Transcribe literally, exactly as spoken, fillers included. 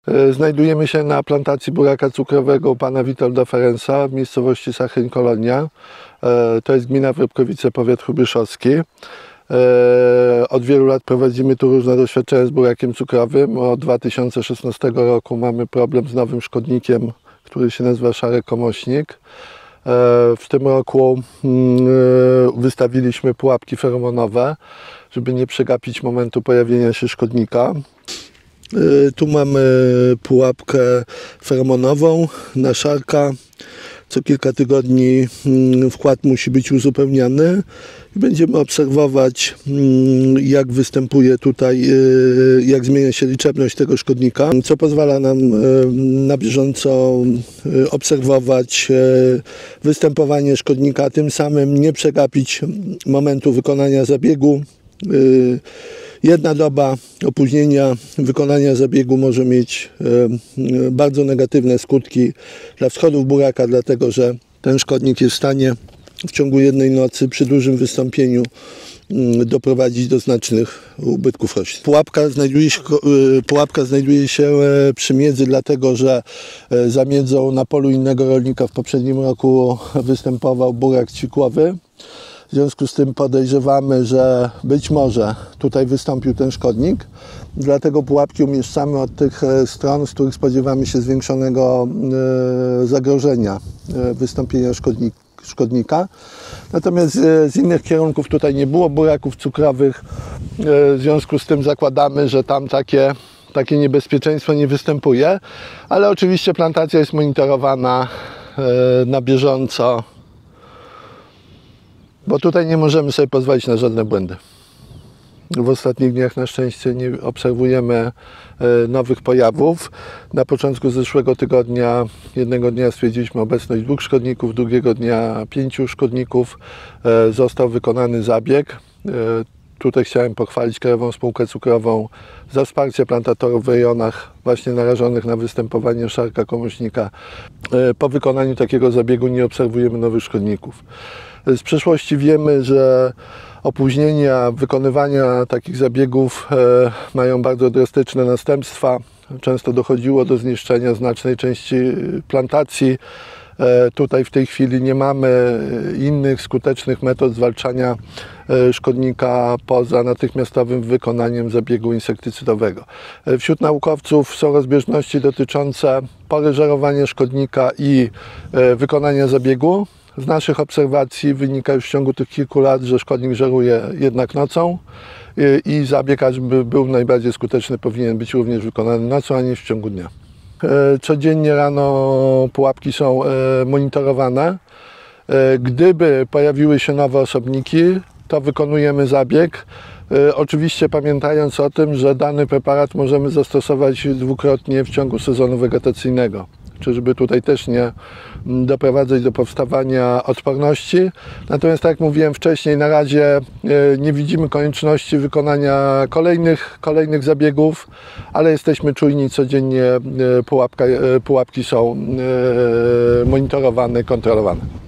Znajdujemy się na plantacji buraka cukrowego u pana Witolda Ferensa w miejscowości Sachyn-Kolonia. To jest gmina Wrybkowice, powiat hrubieszowski. Od wielu lat prowadzimy tu różne doświadczenia z burakiem cukrowym. Od dwa tysiące szesnastego roku mamy problem z nowym szkodnikiem, który się nazywa szary komośnik. W tym roku wystawiliśmy pułapki feromonowe, żeby nie przegapić momentu pojawienia się szkodnika. Tu mamy pułapkę feromonową na szarka. Co kilka tygodni wkład musi być uzupełniany i będziemy obserwować, jak występuje tutaj, jak zmienia się liczebność tego szkodnika, co pozwala nam na bieżąco obserwować występowanie szkodnika, a tym samym nie przegapić momentu wykonania zabiegu. Jedna doba opóźnienia wykonania zabiegu może mieć bardzo negatywne skutki dla wschodów buraka, dlatego że ten szkodnik jest w stanie w ciągu jednej nocy przy dużym wystąpieniu doprowadzić do znacznych ubytków roślin. Pułapka znajduje się, pułapka znajduje się przy miedzy, dlatego że za miedzą na polu innego rolnika w poprzednim roku występował burak cikłowy. W związku z tym podejrzewamy, że być może tutaj wystąpił ten szkodnik. Dlatego pułapki umieszczamy od tych stron, z których spodziewamy się zwiększonego zagrożenia wystąpienia szkodnika. Natomiast z innych kierunków tutaj nie było buraków cukrowych. W związku z tym zakładamy, że tam takie, takie niebezpieczeństwo nie występuje. Ale oczywiście plantacja jest monitorowana na bieżąco, bo tutaj nie możemy sobie pozwolić na żadne błędy. W ostatnich dniach na szczęście nie obserwujemy nowych pojawów. Na początku zeszłego tygodnia, jednego dnia stwierdziliśmy obecność dwóch szkodników, drugiego dnia pięciu szkodników. Został wykonany zabieg. Tutaj chciałem pochwalić Krajową Spółkę Cukrową za wsparcie plantatorów w rejonach właśnie narażonych na występowanie szarka komośnika. Po wykonaniu takiego zabiegu nie obserwujemy nowych szkodników. Z przeszłości wiemy, że opóźnienia wykonywania takich zabiegów mają bardzo drastyczne następstwa. Często dochodziło do zniszczenia znacznej części plantacji. Tutaj w tej chwili nie mamy innych skutecznych metod zwalczania szkodnika poza natychmiastowym wykonaniem zabiegu insektycydowego. Wśród naukowców są rozbieżności dotyczące pory żerowania szkodnika i wykonania zabiegu. Z naszych obserwacji wynika już w ciągu tych kilku lat, że szkodnik żeruje jednak nocą i zabieg, ażeby był najbardziej skuteczny, powinien być również wykonany nocą, a nie w ciągu dnia. Codziennie rano pułapki są monitorowane. Gdyby pojawiły się nowe osobniki, to wykonujemy zabieg. Oczywiście pamiętając o tym, że dany preparat możemy zastosować dwukrotnie w ciągu sezonu wegetacyjnego. Czyżby tutaj też nie doprowadzać do powstawania odporności. Natomiast tak jak mówiłem wcześniej, na razie nie widzimy konieczności wykonania kolejnych, kolejnych zabiegów, ale jesteśmy czujni, codziennie pułapka, pułapki są monitorowane, kontrolowane.